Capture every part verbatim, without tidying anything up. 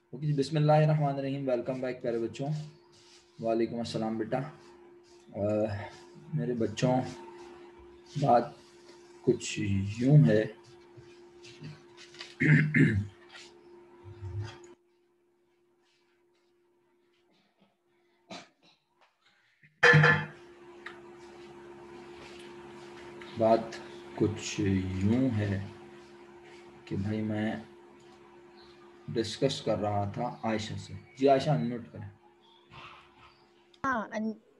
Okay जी, बिस्मिल्लाहिर्रहमानिर्रहीम। Welcome back प्यारे बच्चों। वालेकुम अस्सलाम बेटा। मेरे बच्चों, बात कुछ यूं है बात कुछ यूं है कि भाई मैं डिस्कस कर रहा था आयशा से। जी आयशा, अनम्यूट करें। हाँ,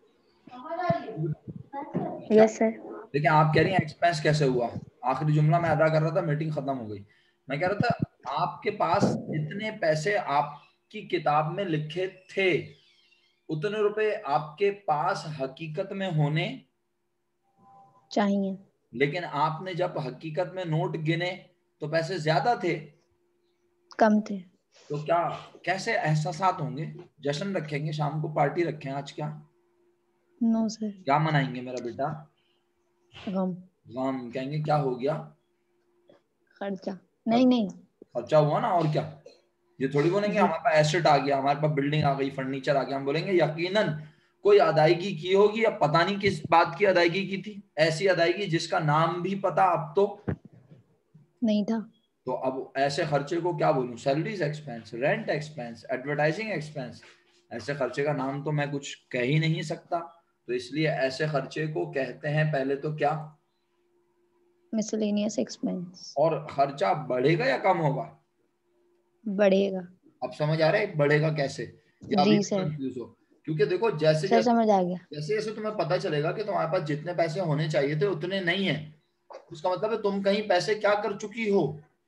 यस सर। देखिए, आप कह रही हैं एक्सपेंस कैसे हुआ। आखिरी जुमला मैं अदा कर रहा था, मीटिंग खत्म हो गई। मैं कह रहा था आपके पास जितने पैसे आपकी किताब में लिखे थे उतने रुपए आपके पास हकीकत में होने चाहिए। लेकिन आपने जब हकीकत में नोट गिने तो पैसे ज्यादा थे। कम थे। तो क्या कैसे एहसासात होंगे? जश्न रखेंगे, शाम को पार्टी रखें। आज क्या नो सर। क्या मनाएंगे मेरा बेटा? गम। गम कहेंगे। क्या हो गया? खर्चा। नहीं नहीं। खर्चा हुआ ना, और क्या। ये थोड़ी बोलेंगे जी। हमारे पास एसेट आ गया, हमारे पास बिल्डिंग आ गई, फर्नीचर आ गया। हम बोलेंगे यकीनन कोई अदायगी की होगी, या पता नहीं किस बात की अदायगी की थी। ऐसी अदायगी जिसका नाम भी पता अब तो नहीं था। तो अब ऐसे खर्चे को क्या बोलूं? Salaries expense, rent expense, advertising expense. ऐसे खर्चे का नाम तो मैं कुछ कह ही नहीं सकता। तो इसलिए ऐसे खर्चे को कहते हैं पहले तो क्या? Miscellaneous expense. और खर्चा बढ़ेगा या कम होगा? बढ़ेगा। अब समझ आ रहा है बढ़ेगा कैसे, या अभी जी भी सर। कंफ्यूज हो? क्योंकि देखो, जैसे सर जैसे समझ आ गया। जैसे जैसे तुम्हें पता चलेगा कि तुम्हारे पास जितने पैसे होने चाहिए थे उतने नहीं है, उसका मतलब है तुम कहीं पैसे क्या कर चुकी हो।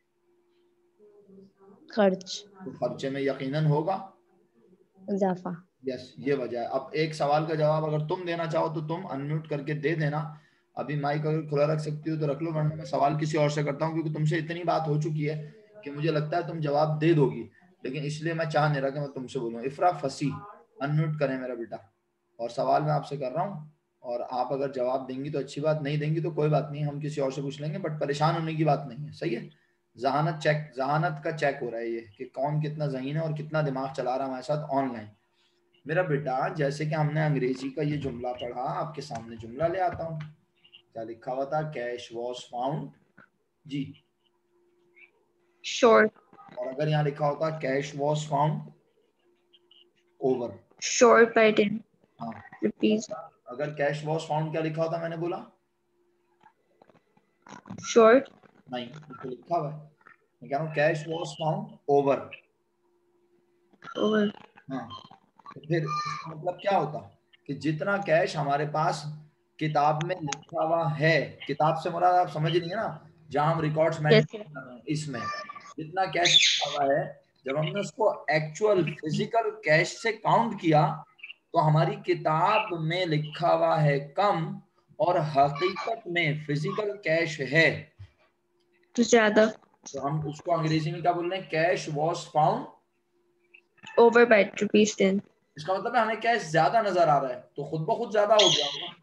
खर्च। तो खर्चे में यकीनन होगा इजाफा। यस, ये वजह है। अब एक सवाल का जवाब अगर तुम देना चाहो तो तुम अनम्यूट करके दे देना। अभी माइक अगर खुला रख सकती हो तो रख लो, वरना मैं सवाल किसी और से करता हूँ, क्योंकि तुमसे इतनी बात हो चुकी है कि मुझे लगता है तुम जवाब दे दोगी। लेकिन इसलिए मैं चाह नहीं रहा कि मैं तुमसे बोलूँ। इफ्रा फसी, अनम्यूट करें मेरा बेटा। और सवाल मैं आपसे कर रहा हूँ, और आप अगर जवाब देंगी तो अच्छी बात, नहीं देंगी तो कोई बात नहीं, हम किसी और से पूछ लेंगे। बट परेशान होने की बात नहीं है, सही है। जहानत चेक, जहानत का चेक हो रहा है ये कि कौन कितना जहीन है और कितना दिमाग चला रहा है हमारे साथ ऑनलाइन। मेरा बेटा, जैसे कि हमने अंग्रेजी का ये जुमला पढ़ा, आपके सामने जुमला ले आता हूँ। क्या लिखा हुआ था? Cash was found. जी। शॉर्ट। और अगर यहाँ लिखा होता cash was found over. Short by ten हाँ। रुपीज। अगर कैश वॉज फाउंड क्या लिखा होता? मैंने बोला शॉर्ट। नहीं, ये तो लिखा हुआ है। मैं कह रहा हूँ cash was found over. Over. हाँ। तो फिर इसका मतलब क्या होता कि जितना कैश हमारे पास किताब में लिखा हुआ है, किताब से मुराद आप समझ रही है ना, जहां हम रिकॉर्ड्स यस मेंटेन सर। कर रहे हैं, इसमें जितना कैश लिखा हुआ है, जब हमने उसको एक्चुअल फिजिकल कैश से काउंट किया तो हमारी किताब में लिखा हुआ है कम, और हकीकत में फिजिकल कैश है ज्यादा। तो हम उसको अंग्रेजी में क्या बोल रहे हैं? Cash was found. Over by rupees ten. इसका मतलब है हमें कैश ज्यादा नजर आ रहा है, तो खुद ब खुद ज्यादा हो गया होगा।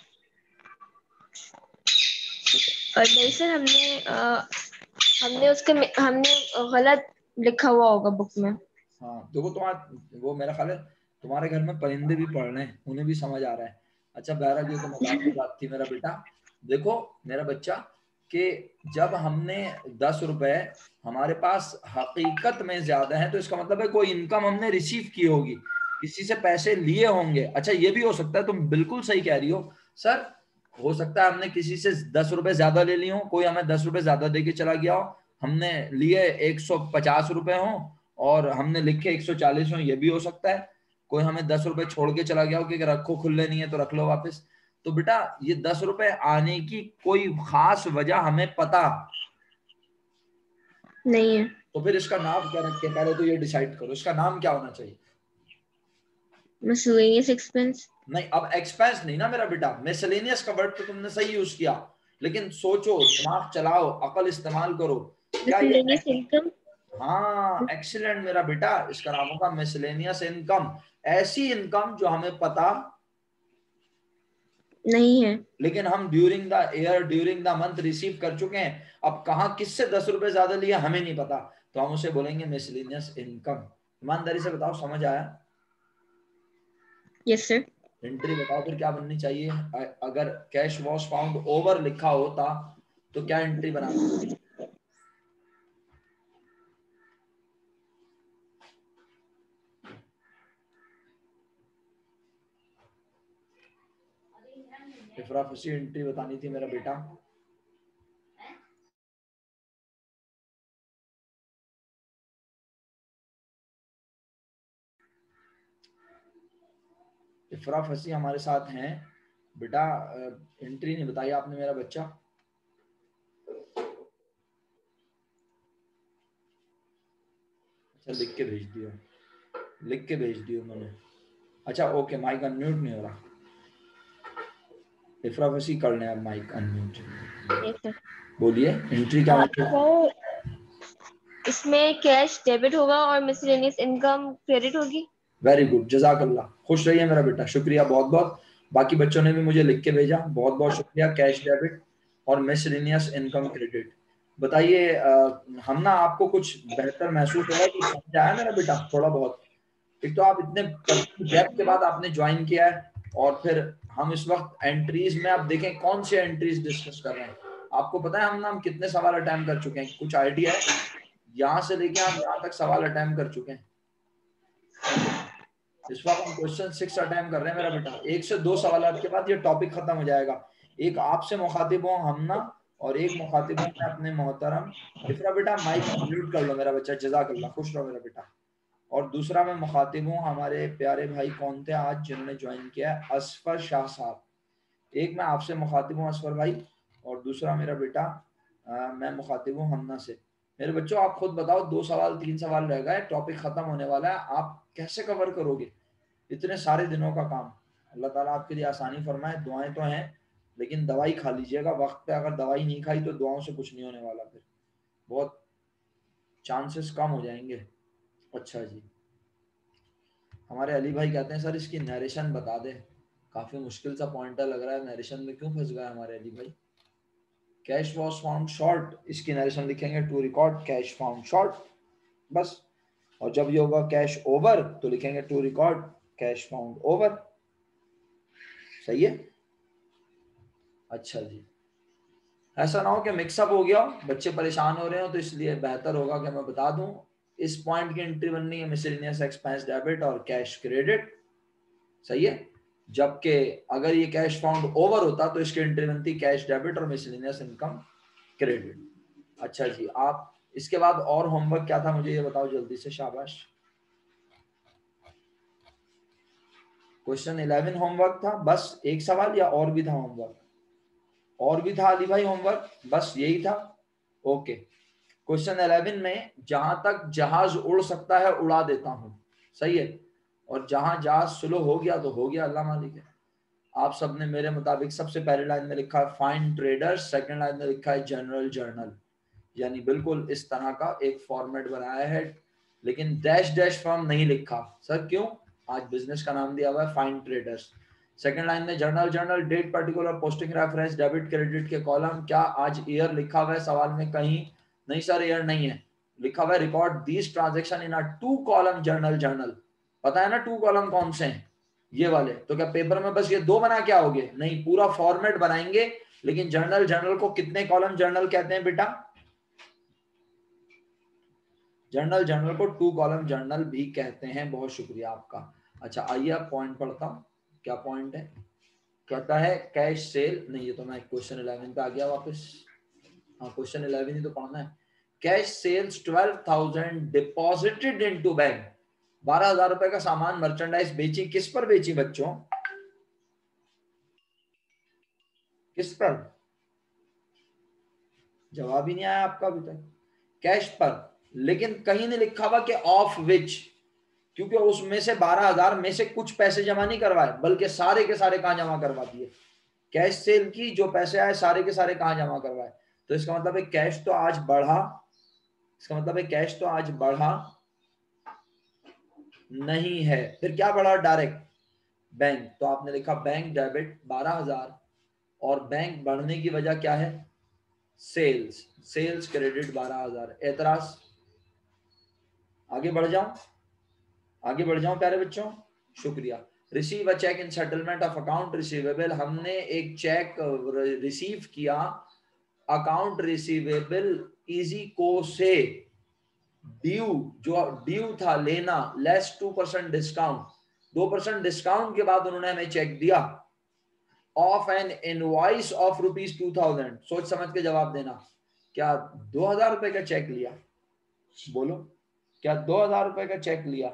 और नहीं सर, हमने आ, हमने उसके में- हमने गलत लिखा हुआ होगा बुक में। हाँ, देखो तुम्हारा वो, मेरा ख्याल है तुम्हारे घर में परिंदे भी पढ़ रहे हैं, उन्हें भी समझ आ रहा है। अच्छा बहरहाल, ये तो मजाक की बात थी मेरा बेटा। देखो मेरा बच्चा, कि जब हमने दस रुपए हमारे पास हकीकत में ज्यादा है तो इसका मतलब है कोई इनकम हमने रिसीव की होगी, किसी से पैसे लिए होंगे। अच्छा, ये भी हो सकता है, तुम बिल्कुल सही कह रही हो सर। हो सकता है हमने किसी से दस रुपए ज्यादा ले लिए हो, कोई हमें दस रुपए ज्यादा दे के चला गया हो, हमने लिए एक सौ पचास रुपए हो और हमने लिखे एक सौ चालीस हो, ये भी हो सकता है। कोई हमें दस रुपए छोड़ के चला गया हो कि रखो, खुले नहीं है तो रख लो वापस। तो बेटा, ये दस रुपए आने की कोई खास वजह हमें पता नहीं है। तो फिर इसका नाम क्या रखे? पहले तो ये डिसाइड करो इसका नाम क्या होना चाहिए। Miscellaneous expense. नहीं, अब एक्सपेंस नहीं ना मेरा बेटा, मिसलेनियस का वर्ड तो तुमने सही यूज किया, लेकिन सोचो, दिमाग चलाओ, अकल इस्तेमाल करो। क्या ये मिसलेनियस इनकम। हाँ, एक्सीलेंट मेरा बेटा। इसका नाम होगा मिसलेनियस इनकम। ऐसी इनकम जो हमें पता नहीं है। लेकिन हम during the year, during the month receive कर चुके हैं। अब कहाँ किससे दस रुपए ज्यादा लिया हमें नहीं पता, तो हम उसे बोलेंगे मिसलेनियस इनकम। ईमानदारी से बताओ, समझ आया? Yes sir. एंट्री बताओ फिर क्या बननी चाहिए। अगर कैश वॉज फाउंड ओवर लिखा होता तो क्या एंट्री बनानी? इफरा फसी एंट्री बतानी थी मेरा बेटा। इफरा फसी हमारे साथ हैं बेटा। एंट्री नहीं बताई आपने मेरा बच्चा। अच्छा लिख के भेज दिया, लिख के भेज दिया उन्होंने। अच्छा ओके, माइक अनम्यूट नहीं हो रहा। इफरा फसी कर लें अब माइक अनम्यूट। Yes sir. बोलिए एंट्री क्या सर इसमें कैश डेबिट होगा और मिसलेनियस इनकम क्रेडिट होगी। वेरी गुड, जजाकल्ला, खुश रहिए मेरा बेटा, शुक्रिया बहुत बहुत। बाकी बच्चों ने भी मुझे लिख के भेजा, बहुत बहुत शुक्रिया। कैश डेबिट और मिसलेनियस इनकम क्रेडिट। बताइए हम ना आपको कुछ बेहतर महसूस होगा, कुछ समझ आया मेरा बेटा थोड़ा बहुत? एक तो आप इतने डेप्थ के बाद आपने ज्वाइन किया है, और फिर हम इस वक्त एंट्रीज में आप देखें कौन से एंट्रीज डिस्कस कर रहे हैं। आपको पता है हम ना हम कितने सवाल अटेम्प्ट कर चुके हैं? कुछ आइडिया है? यहाँ से लेके हम यहाँ तक सवाल अटेम्प्ट कर चुके हैं। इस वक्त हम क्वेश्चन सिक्स अटेम्प्ट कर रहे हैं मेरा बेटा। एक से दो सवाल के बाद ये टॉपिक खत्म हो जाएगा। एक आपसे मुखातिब हूँ हम ना, और एक मुखातिब हूँ मैं अपने मोहतरम इफरा बेटा। माइक म्यूट कर लो मेरा बच्चा, जजाकल्ला, खुश रहो मेरा बेटा। और दूसरा मैं मुखातिब हूँ हमारे प्यारे भाई कौन थे आज जिन्होंने ज्वाइन किया है, असफर शाह साहब। एक मैं आपसे मुखातिब हूँ असफर भाई, और दूसरा मेरा बेटा आ, मैं मुखातिब हूँ हमना से। मेरे बच्चों आप खुद बताओ, दो सवाल तीन सवाल रह गए, टॉपिक खत्म होने वाला है, आप कैसे कवर करोगे इतने सारे दिनों का काम? अल्लाह ताला आपके लिए आसानी फरमाए। दुआएं तो हैं, लेकिन दवाई खा लीजिएगा वक्त पे। अगर दवाई नहीं खाई तो दुआओं से कुछ नहीं होने वाला, फिर बहुत चांसेस कम हो जाएंगे। अच्छा जी, हमारे अली भाई कहते हैं सर इसकी नरेशन बता दे। काफी मुश्किल सा पॉइंटर लग रहा है, नरेशन में क्यों फंस गया हमारे अली भाई? कैश वॉज फाउंड शॉर्ट, इसकी नरेशन लिखेंगे to record cash found short बस। और जब ये होगा कैश ओवर तो लिखेंगे to record cash found over. सही है? अच्छा जी, ऐसा ना हो कि मिक्सअप हो गया हो, बच्चे परेशान हो रहे हो, तो इसलिए बेहतर होगा कि मैं बता दूं इस पॉइंट की एंट्री बननी है मिसलेनियस एक्सपेंस डेबिट और कैश क्रेडिट। सही है? जबकि अगर ये कैश फाउंड ओवर होता तो इसकी एंट्री बनती कैश डेबिट और मिसलेनियस इनकम क्रेडिट। अच्छा जी, आप इसके बाद और होमवर्क क्या था मुझे ये बताओ जल्दी से, शाबाश। क्वेश्चन इलेवन होमवर्क था बस एक सवाल, या और भी था होमवर्क? और भी था अली भाई होमवर्क, बस यही था? ओके। क्वेश्चन इलेवन में जहां तक जहाज उड़ सकता है उड़ा देता हूं, सही है? और जहां जहाज स्लो हो गया तो हो गया, अल्लाह मालिक है। आप सबने मेरे मुताबिक सबसे पहले लाइन में लिखा है फाइन ट्रेडर्स, सेकंड लाइन में लिखा है जनरल जर्नल, यानी बिल्कुल इस तरह का एक फॉर्मेट बनाया है, लेकिन डैश डैश फर्म नहीं लिखा। सर क्यों? आज बिजनेस का नाम दिया हुआ है फाइन ट्रेडर्स। सेकंड लाइन में journal journal, date particular, posting reference, debit credit के कॉलम। क्या आज ईयर लिखा हुआ है सवाल में कहीं? नहीं सर ईयर नहीं है, लिखा हुआ है record these transaction in a two column journal journal. पता है ना टू कॉलम कौन से हैं? ये वाले। तो क्या पेपर में बस ये दो बना के आओगे? नहीं, पूरा फॉर्मेट बनाएंगे। लेकिन जर्नल जर्नल को कितने कॉलम जर्नल कहते हैं बेटा? जर्नल जर्नल को टू कॉलम जर्नल भी कहते हैं। बहुत शुक्रिया आपका। अच्छा आइए अब पॉइंट पढ़ता हूँ। क्या पॉइंट है? कहता है कैश सेल, नहीं ये तो मैं क्वेश्चन इलेवन पे आ गया वापस। हाँ क्वेश्चन इलेवन ही तो पढ़ना है। Cash sales twelve thousand deposited into bank. बारह हजार रुपए का सामान मर्चेंडाइज बेची, किस पर बेची बच्चों? किस पर? जवाब ही नहीं आया आपका अभी तक। कैश पर, लेकिन कहीं नहीं लिखा हुआ कि ऑफ विच, क्योंकि उसमें से बारह हजार में से कुछ पैसे जमा नहीं करवाए, बल्कि सारे के सारे कहां जमा करवा दिए? कैश सेल की जो पैसे आए सारे के सारे कहां जमा करवाए? तो इसका मतलब है कैश तो आज बढ़ा, इसका मतलब है कैश तो आज बढ़ा नहीं है। फिर क्या बढ़ा? Direct bank. तो आपने लिखा बैंक डेबिट बारह हजार, और बैंक बढ़ने की वजह क्या है? सेल्स। सेल्स क्रेडिट बारह हजार। एतराज? आगे बढ़ जाऊं? आगे बढ़ जाऊं प्यारे बच्चों, शुक्रिया। Receive a cheque in settlement of account receivable, हमने एक चेक रिसीव किया अकाउंट रिसीवेबल इजी को से, ड्यू जो ड्यू था लेना, लेस टू परसेंट डिस्काउंट, दो परसेंट डिस्काउंट के बाद उन्होंने हमें चेक दिया, of an invoice of rupees two thousand. सोच समझ के जवाब देना, क्या दो हजार रुपए का चेक लिया? बोलो, क्या दो हजार रुपए का चेक लिया?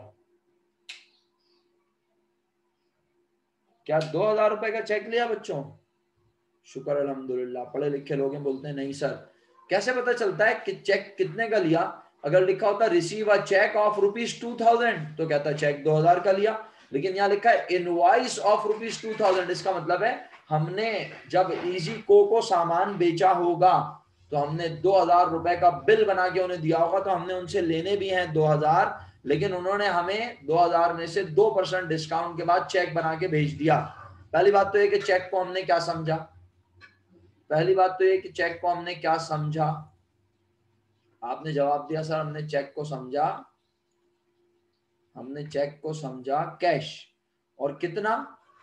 क्या दो हजार रुपए का चेक लिया बच्चों? शुक्र अल्हम्दुलिल्लाह। पढ़े लिखे लोग हैं, बोलते हैं नहीं सर। कैसे पता चलता है कि चेक कितने का लिया? अगर लिखा होता receive a cheque of rupees two thousand तो कहता चेक दो हजार का लिया, लेकिन यहाँ लिखा है invoice of rupees two thousand, इसका मतलब है हमने जब इजी को को सामान बेचा होगा तो हमने दो हजार रुपए का बिल बना के उन्हें दिया होगा, तो हमने उनसे लेने भी हैं दो हजार, लेकिन उन्होंने हमें दो हजार में से दो परसेंट डिस्काउंट के बाद चेक बना के भेज दिया। पहली बात तो ये कि चेक को हमने क्या समझा, पहली बात तो ये कि चेक को हमने क्या समझा। आपने जवाब दिया सर हमने चेक को समझा, हमने चेक को समझा कैश, और कितना?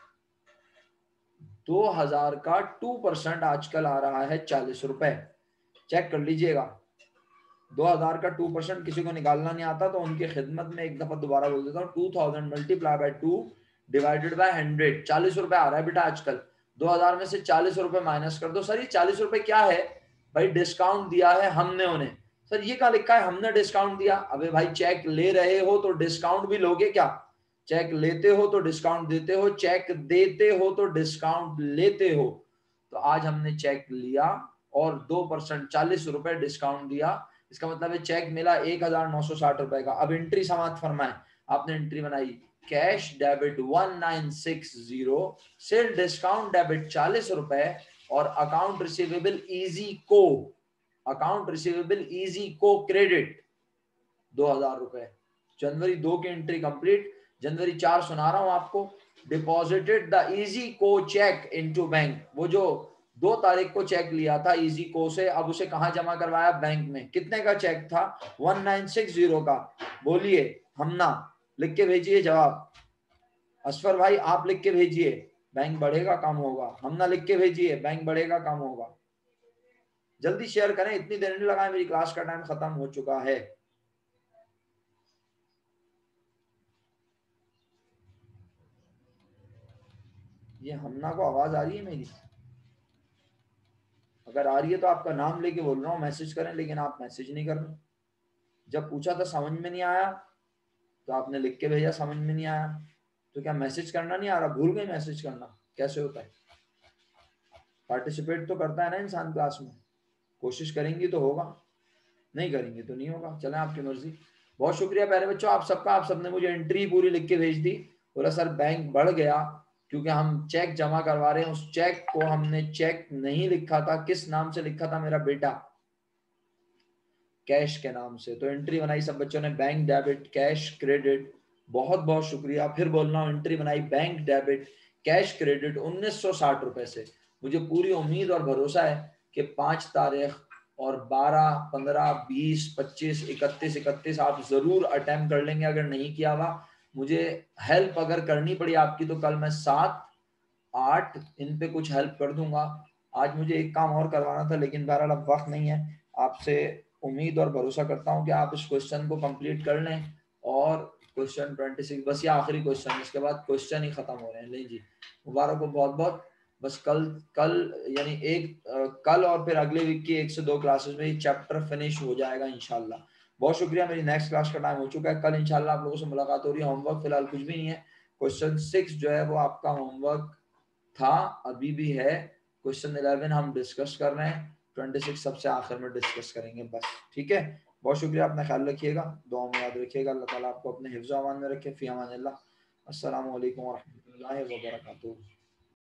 दो हजार का टू परसेंट आजकल आ रहा है चालीस रुपए। चेक कर लीजिएगा, दो हजार का टू परसेंट किसी को निकालना नहीं आता तो उनकी खिदमत में एक दफा दोबारा बोल देता हूँ, two thousand multiply by two divided by hundred, चालीस रुपए आ रहा है बेटा आजकल। दो हजार में से चालीस रुपए माइनस कर दो। सर ये चालीस रुपए क्या है? भाई डिस्काउंट दिया है हमने उन्हें। सर ये कहाँ लिखा है हमने डिस्काउंट दिया? अबे भाई चेक ले रहे हो तो डिस्काउंट भी लोगे क्या? चेक लेते हो तो डिस्काउंट देते हो, चेक देते हो तो डिस्काउंट लेते हो। तो आज हमने चेक लिया और दो परसेंट चालीस रुपए डिस्काउंट दिया, इसका मतलब है चेक मिला एक हजार नौ सौ साठ रुपए का। अब एंट्री समाप्त फरमाए। आपने एंट्री बनाई, cash debit one nine six zero, sale discount debit चालीस रुपए, और account receivable easy co, account receivable easy co credit दो हजार रुपए। जनवरी दो की एंट्री कंप्लीट। जनवरी चार सुना रहा हूं आपको, deposited the easy co cheque into bank, वो जो दो तारीख को चेक लिया था इजी को से, अब उसे कहां जमा करवाया? बैंक में। कितने का चेक था? वन नाइन सिक्स जीरो का। बोलिए हमना, लिख के भेजिए जवाब। असफर भाई आप लिख के भेजिए, बैंक बढ़ेगा कम होगा। हमना लिख के भेजिए, बैंक बढ़ेगा कम होगा। जल्दी शेयर करें, इतनी देर नहीं लगाए, मेरी क्लास का टाइम खत्म हो चुका है। ये हमना को आवाज आ रही है मेरी? अगर आ रही है तो आपका नाम लेके बोल रहा हूँ, मैसेज करें, लेकिन आप मैसेज नहीं कर रहे। जब पूछा था समझ में नहीं आया तो आपने लिख के भेजा समझ में नहीं आया, तो क्या मैसेज करना नहीं आ रहा? भूल गए मैसेज करना? कैसे होता है? पार्टिसिपेट तो करता है ना इंसान क्लास में, कोशिश करेंगी तो होगा, नहीं करेंगे तो नहीं होगा। चलें आपकी मर्जी। बहुत शुक्रिया प्यारे बच्चों आप सबका, आप सबने मुझे एंट्री पूरी लिख के भेज दी। बोला सर बैंक बढ़ गया क्योंकि हम चेक जमा करवा रहे हैं, उस चेक को हमने चेक नहीं लिखा था, किस नाम से लिखा था मेरा बेटा? कैश के नाम से। तो एंट्री बनाई सब बच्चों ने, बैंक डेबिट कैश क्रेडिट। बहुत बहुत शुक्रिया। फिर बोल रहा हूँ, एंट्री बनाई बैंक डेबिट कैश क्रेडिट उन्नीस सौ साठ रुपए से। मुझे पूरी उम्मीद और भरोसा है कि पांच तारीख और बारह पंद्रह बीस पच्चीस इकतीस इकतीस आप जरूर अटेम्प्ट कर लेंगे। अगर नहीं किया हुआ, मुझे हेल्प अगर करनी पड़ी आपकी तो कल मैं सात आठ इन पे कुछ हेल्प कर दूंगा। आज मुझे एक काम और करवाना था, लेकिन बहरहाल अब वक्त नहीं है। आपसे उम्मीद और भरोसा करता हूँ कि आप इस क्वेश्चन को कंप्लीट कर लें। और क्वेश्चन ट्वेंटी सिक्स बस ये आखिरी क्वेश्चन, इसके बाद क्वेश्चन ही खत्म हो रहे हैं। ले जी, मुबारक हो बहुत बहुत। बस कल कल यानी एक आ, कल और फिर अगले वीक की एक से दो क्लासेस में ये चैप्टर फिनिश हो जाएगा इंशाल्लाह। बहुत शुक्रिया। मेरी नेक्स्ट क्लास का टाइम हो चुका है, कल इंशाल्लाह आप लोगों से मुलाकात हो रही है। होमवर्क फिलहाल कुछ भी नहीं है। क्वेश्चन सिक्स जो है वो आपका होमवर्क था, अभी भी है। क्वेश्चन इलेवन हम डिस्कस कर रहे हैं, ट्वेंटी सिक्स सबसे आखिर में डिस्कस करेंगे बस। ठीक है, बहुत शुक्रिया। अपना ख्याल रखिएगा, दुआ में याद रखिएगा। अल्लाह ताला आपको अपने हिफ्ज़-ओ-अमान में रखे। फ़ी अमानिल्लाह। अस्सलामु अलैकुम व रहमतुल्लाहि व बरकातुहू।